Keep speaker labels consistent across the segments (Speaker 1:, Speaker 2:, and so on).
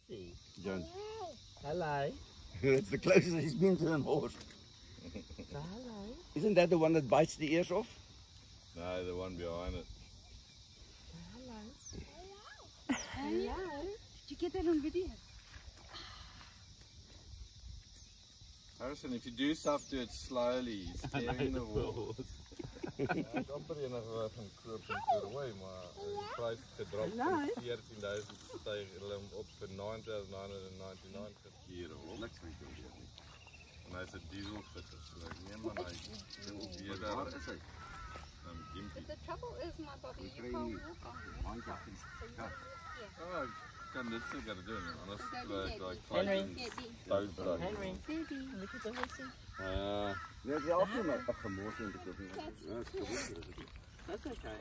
Speaker 1: he?
Speaker 2: John.
Speaker 1: Hello.
Speaker 2: It's the closest he's been to an horse.
Speaker 1: So hello.
Speaker 2: Isn't that the one that bites the ears off?
Speaker 3: No, the one behind it.
Speaker 1: Hello.
Speaker 4: Hello. Did you get that on video?
Speaker 3: Harrison, if you do stuff to it slowly, he's scaring the horse. Ek amper enige van koop en koorwei, maar die prys gedrop van 14,000 styg hulle op vir 9,999 gekeer hoor.
Speaker 2: Niks van jou hier nie.
Speaker 3: En hy's 'n diesel fitter, so ek neem aan hy is weer daar.
Speaker 2: Waar is hy?
Speaker 3: Gimpie.
Speaker 4: The trouble is, my Bobby, you can't walk on this.
Speaker 2: My God, he's cut.
Speaker 3: Oh, ek kan dit seker doen, anders
Speaker 4: Daddy,
Speaker 3: kry ek
Speaker 1: Henry.
Speaker 3: daai touw.
Speaker 1: Henry,
Speaker 4: Daddy.
Speaker 1: look at the horsey.
Speaker 2: Nee, die help nie maar ag gemors in te koop nie. Ja, dis goed.
Speaker 1: That's okay.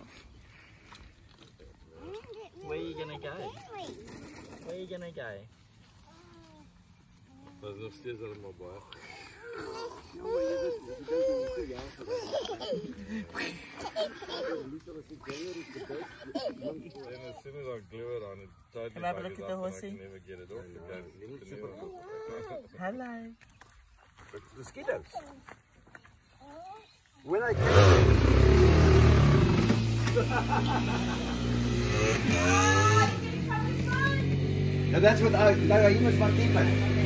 Speaker 1: Where are you gonna go? Where are you gonna go?
Speaker 3: Dat is nog steeds allemaal baie.
Speaker 2: Ja, maar jy weet, jy dink jy ja vir
Speaker 3: And as soon as I glue it on, it tightly
Speaker 1: Can I have a look
Speaker 3: buckles
Speaker 1: at the
Speaker 3: up and I
Speaker 1: horsey?
Speaker 3: can never get it off again.
Speaker 1: Hello.
Speaker 2: It's mosquitoes. When I came now that's what he must not keep it.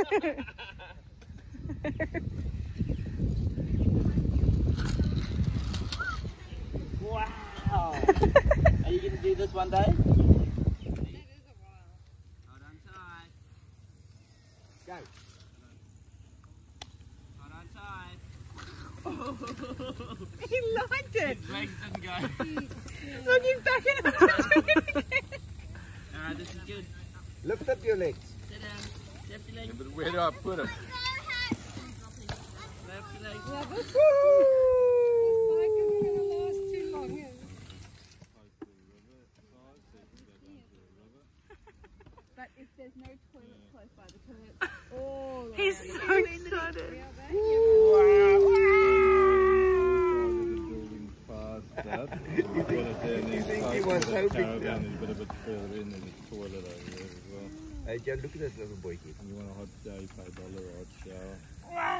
Speaker 1: Wow! Are you going to do this one day?
Speaker 4: That is a while.
Speaker 1: Hold on tight.
Speaker 2: Go.
Speaker 1: Hold on tight.
Speaker 5: He liked it.
Speaker 1: His legs didn't go.
Speaker 5: Look, he's back in it.
Speaker 1: Alright, this is good.
Speaker 2: Lift up your legs.
Speaker 1: Sit down. Lift your legs.
Speaker 3: But where do I put him?
Speaker 1: Lift your legs.
Speaker 4: Yeah, this bike isn't going to last too long. Is it? But if there's no toilet close by the toilet, all
Speaker 5: He's so excited.
Speaker 4: we are back.
Speaker 2: Hey, Joe, look at that little boy here.
Speaker 3: You want a hot day, $5 hot shower.